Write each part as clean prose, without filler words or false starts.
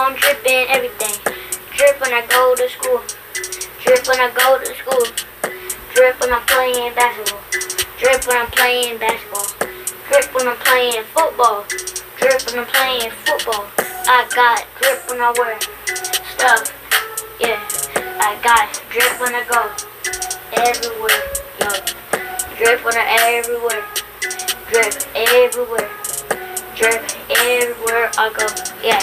I'm dripping everything. Drip when I go to school. Drip when I go to school. Drip when I'm playing basketball. Drip when I'm playing basketball. Drip when I'm playing football. Drip when I'm playing football. I got drip when I wear stuff. Yeah, I got drip when I go everywhere. Yo, drip when I everywhere. Drip everywhere. Drip everywhere I go. Yeah,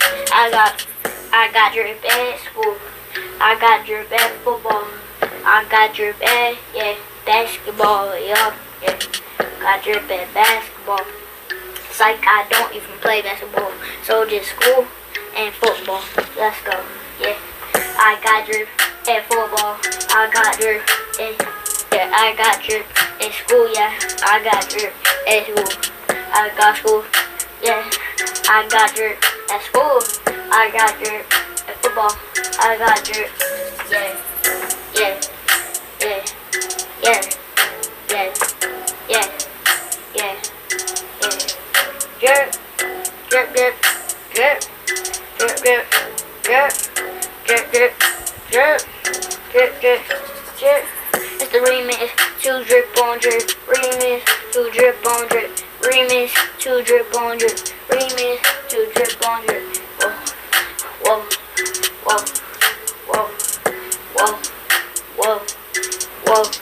I got drip at school. I got drip at football. I got drip at basketball. Yeah. Got drip at basketball. It's like I don't even play basketball. So just school and football. Let's go. Yeah. I got drip at football. I got drip I got drip at school. Yeah. I got drip at school. I got school. Yeah. I got drip at school. I got drip at football. I got drip. Yeah. Yeah. Yeah. Yeah. Yeah. Yeah. Yeah. Yeah. Drip. Drip. Drip. Drip. Drip. Drip. Drip. Drip. Drip. Drip. Drip. Drip. It's the remix to drip on drip. Remix to drip on drip. Remix to drip on drip. Remix to drip on drip. Whoa. Whoa. Whoa. Whoa. Whoa. Whoa. Whoa.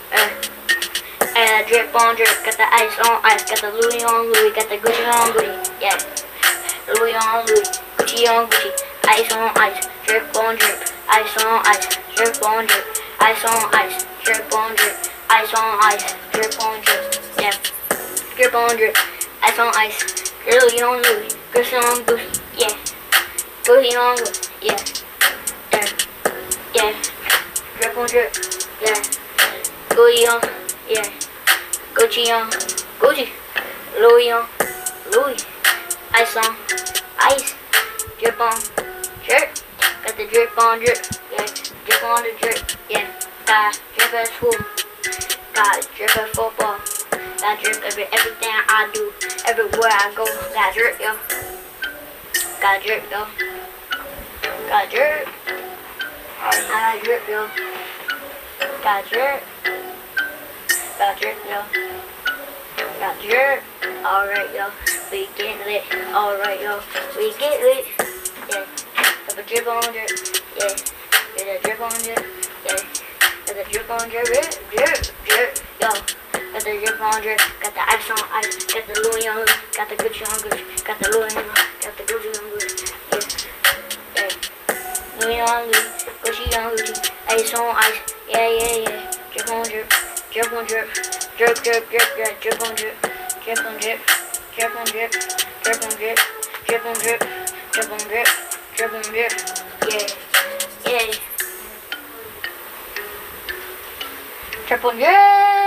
Drip on drip. Got the ice on ice. Got the Louis on Louis. Got the Gucci on Gucci. Yeah. Louis on Louis. Gucci on Gucci. Ice on ice. Drip on drip. Ice on ice. Drip on drip. Ice on ice. Drip on drip. Ice on ice. Drip on drip. Yeah. Drip on drip. Ice on ice. Louis on Louis. Gucci on Gucci. Yeah. Gucci on Gucci. Yeah. Yeah. Yeah. Drip on drip. Yeah. Gucci on. Yeah. Gucci on Gucci. Louis on Louis. Ice on ice. Drip on drip. Got the drip on drip. Yeah. Drip on the drip. Yeah. Got drip at school. Got drip at football. Got drip everything I do. Everywhere I go. Got drip, yo. Got drip, yo. Got drip. I got drip, yo. Got drip. Got drip, yo. Got drip. Alright, yo. We get lit. Alright, yo. We get lit. Yeah. Got the drip on drip. Yeah. Got the drip on drip. Yeah. Got the drip on drip. Drip. Drip. Yo. Got the drip on drip. Got the ice on ice. Got the Louis on Louis. Got the Gucci on Gucci. Got the Louis on Louis. Got the Gucci on Gucci. Yeah. Yeah. Louis on Louis. Gucci on Gucci. Ice on ice. Yeah. Drip on drip. Drip on drip, drip, drip, drip, drip, drip on drip, drip on drip, drip on drip, drip on drip, drip on drip, drip on drip, drip on drip, yeah, drip on drip.